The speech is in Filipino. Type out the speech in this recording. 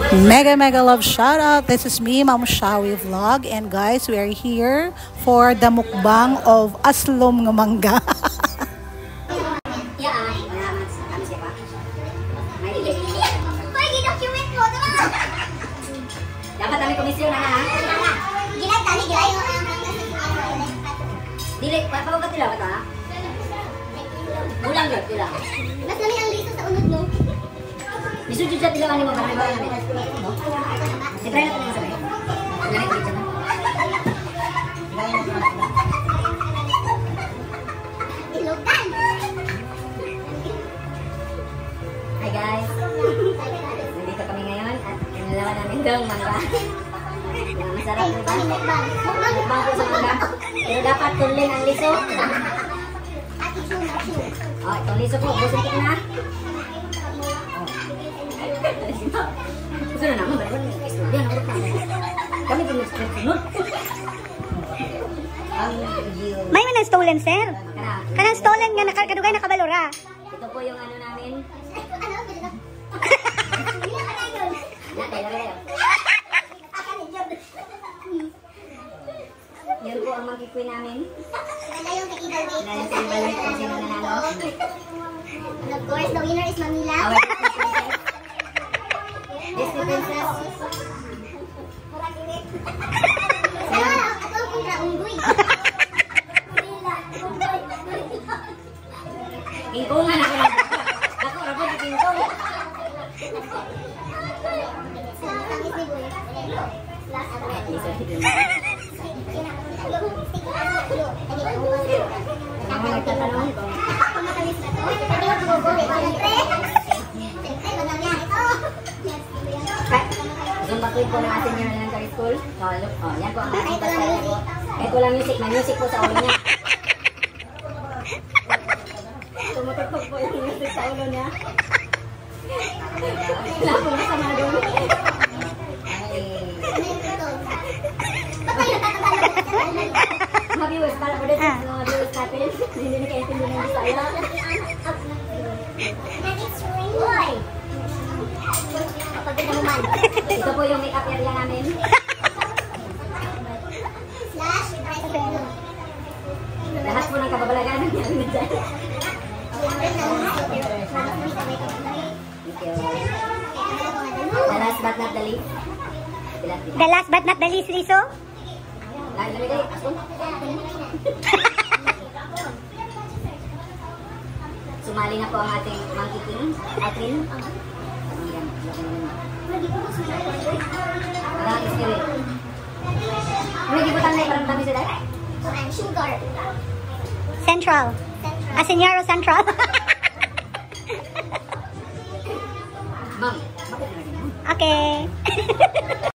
Mega love shout out. This is me, Ma'am Shawi Vlog, and guys, we are here for the mukbang of aslom ng mangga. Dapat kami komisyon na ha. Ginagtali gilay. Dili papagot nila ba? Ulang gyud sila. Mas kami ang liso sa unod mo. Bisud jud sila ani mo para ba namin. Siyempre na tayo sabay. Ganit dito na. Ilokan. Hi guys. Nandito kami ngayon at inalawan namin daw mangga. Masarap na ba? Mukbang po sa mangga. Pero dapat tuloy ang liso. Oh, itong liso po. Busin ko na. Gusto na naman. Kami po nagsunod. May man stolen, sir? Kanang stolen nga nakadugay nakabalora. Ito po yung ano namin. Yan po ang magkikwi namin. Dahil sa ibalay kung sino nanalo. And of course, the winner is Manila. This the princess. Ako kontra unggoy. Ingkungan ako lang. Ako, rapod yung ingkong. Yung batuin po ng ating yung elementary school. Yan po ang ating pasaya po. Ito lang music. May music po sa ulo niya. Tumutugtog po yung music sa ulo niya. Wala po masama doon. Mga viewers, para po dito mga viewers natin. Hindi na kayo hindi ng Bisaya. Ito po yung makeup area namin. Lahat po ng kababalagan namin dyan. The last but not the least. The last but not the least, Riso? Sumali na po ang ating monkey king, Atrin. Parang spirit. May gibutan na parang dami sila. Sugar. Central. Asenyaro Central. Ma'am. Okay.